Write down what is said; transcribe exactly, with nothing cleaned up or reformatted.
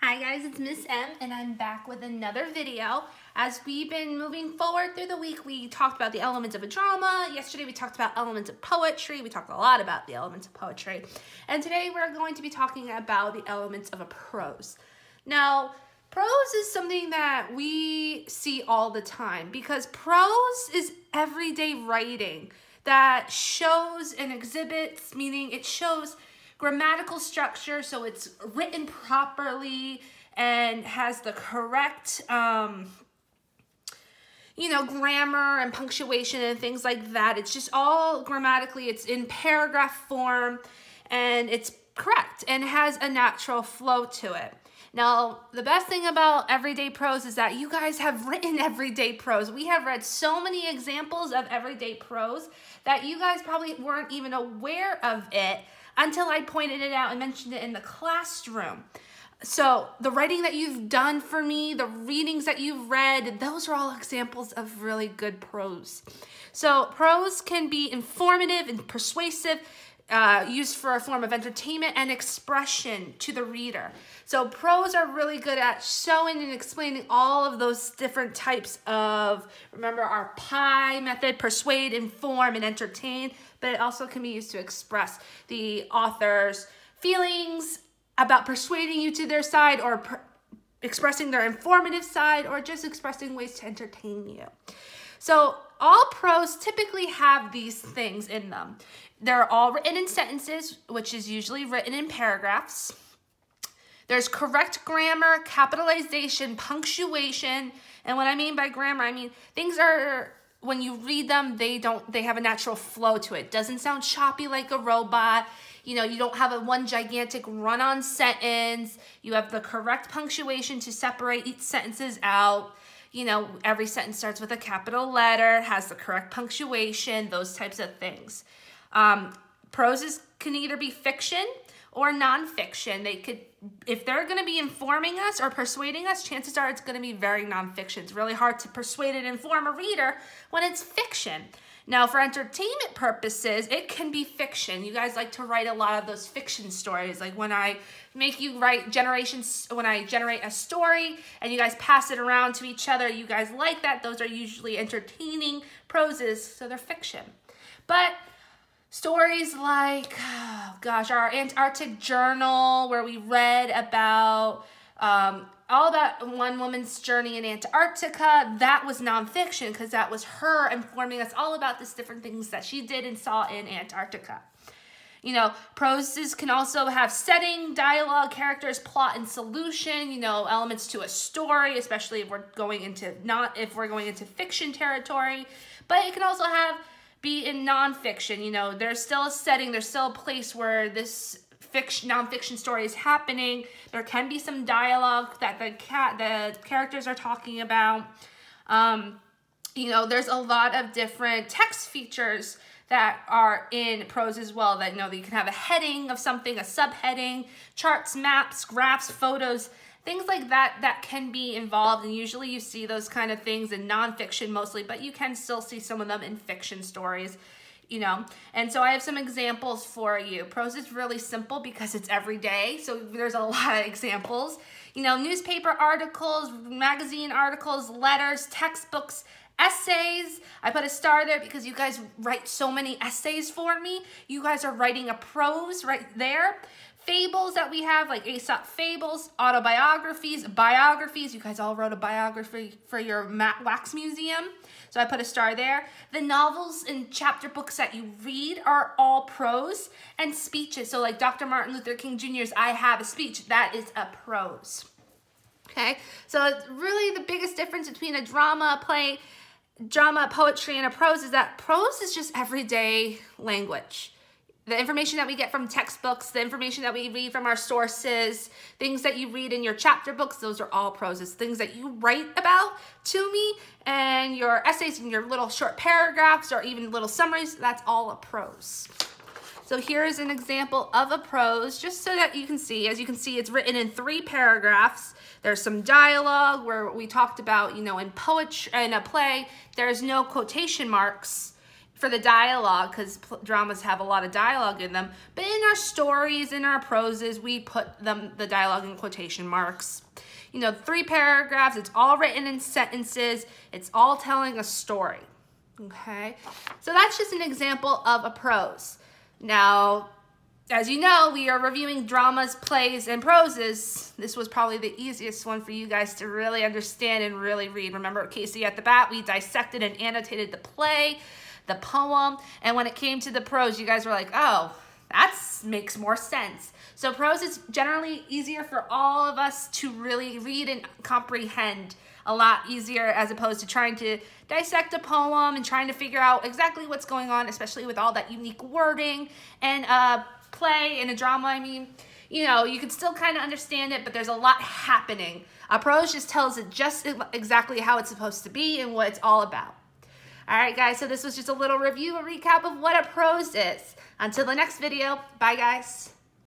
Hi guys, it's Miss M and I'm back with another video. As we've been moving forward through the week, we talked about the elements of a drama. Yesterday we talked about elements of poetry. We talked a lot about the elements of poetry. And today we're going to be talking about the elements of a prose. Now, prose is something that we see all the time because prose is everyday writing that shows and exhibits, meaning it shows grammatical structure, so it's written properly and has the correct, um, you know, grammar and punctuation and things like that. It's just all grammatically, it's in paragraph form and it's correct and has a natural flow to it. Now, the best thing about everyday prose is that you guys have written everyday prose. We have read so many examples of everyday prose that you guys probably weren't even aware of it until I pointed it out and mentioned it in the classroom. So the writing that you've done for me, the readings that you've read, those are all examples of really good prose. So prose can be informative and persuasive, uh, used for a form of entertainment and expression to the reader. So prose are really good at showing and explaining all of those different types of, remember our PIE method, persuade, inform, and entertain, but it also can be used to express the author's feelings about persuading you to their side or per expressing their informative side or just expressing ways to entertain you. So all prose typically have these things in them. They're all written in sentences, which is usually written in paragraphs. There's correct grammar, capitalization, punctuation, and what I mean by grammar, I mean things are, when you read them, they don't, they have a natural flow to it. Doesn't sound choppy like a robot. You know, you don't have a one gigantic run-on sentence. You have the correct punctuation to separate each sentences out. You know, every sentence starts with a capital letter, has the correct punctuation, those types of things. Um, prose is, can either be fiction or nonfiction. They could, if they're going to be informing us or persuading us, chances are it's going to be very nonfiction. It's really hard to persuade and inform a reader when it's fiction. Now, for entertainment purposes, it can be fiction. You guys like to write a lot of those fiction stories. Like when I make you write generations, when I generate a story and you guys pass it around to each other, you guys like that. Those are usually entertaining proses, so they're fiction. But stories like, oh gosh, our Antarctic Journal, where we read about um, all about one woman's journey in Antarctica, that was nonfiction because that was her informing us all about these different things that she did and saw in Antarctica. You know, proses can also have setting, dialogue, characters, plot, and solution, you know, elements to a story, especially if we're going into not if we're going into fiction territory. But it can also have be in nonfiction. You know, there's still a setting, there's still a place where this fiction, nonfiction story is happening. There can be some dialogue that the cat, the characters are talking about. Um, you know, there's a lot of different text features that are in prose as well. That, you know, that you can have a heading of something, a subheading, charts, maps, graphs, photos, things like that that can be involved, and usually you see those kind of things in nonfiction mostly, but you can still see some of them in fiction stories, you know. And so I have some examples for you. Prose is really simple because it's every day, so there's a lot of examples. You know, newspaper articles, magazine articles, letters, textbooks, essays. I put a star there because you guys write so many essays for me. You guys are writing a prose right there. Fables that we have, like Aesop fables, autobiographies, biographies. You guys all wrote a biography for your wax museum, so I put a star there. The novels and chapter books that you read are all prose, and speeches. So like Doctor Martin Luther King Junior's I Have a Speech, that is a prose. Okay, so it's really the biggest difference between a drama, a play, drama, poetry, and a prose is that prose is just everyday language. The information that we get from textbooks, the information that we read from our sources, things that you read in your chapter books, those are all proses. Things that you write about to me and your essays and your little short paragraphs or even little summaries, that's all a prose. So here is an example of a prose, just so that you can see. As you can see, it's written in three paragraphs. There's some dialogue where we talked about, you know, in poetry, in a play, there's no quotation marks for the dialogue, because dramas have a lot of dialogue in them, but in our stories, in our proses, we put them the dialogue in quotation marks. You know, three paragraphs, it's all written in sentences, it's all telling a story, okay? So that's just an example of a prose. Now, as you know, we are reviewing dramas, plays, and proses. This was probably the easiest one for you guys to really understand and really read. Remember, Casey at the Bat, we dissected and annotated the play, the poem, and when it came to the prose, you guys were like, oh, that makes more sense. So prose is generally easier for all of us to really read and comprehend, a lot easier as opposed to trying to dissect a poem and trying to figure out exactly what's going on, especially with all that unique wording and uh, play and a drama. I mean, you know, you can still kind of understand it, but there's a lot happening. A prose just tells it just exactly how it's supposed to be and what it's all about. All right, guys, so this was just a little review, a recap of what a prose is. Until the next video, bye, guys.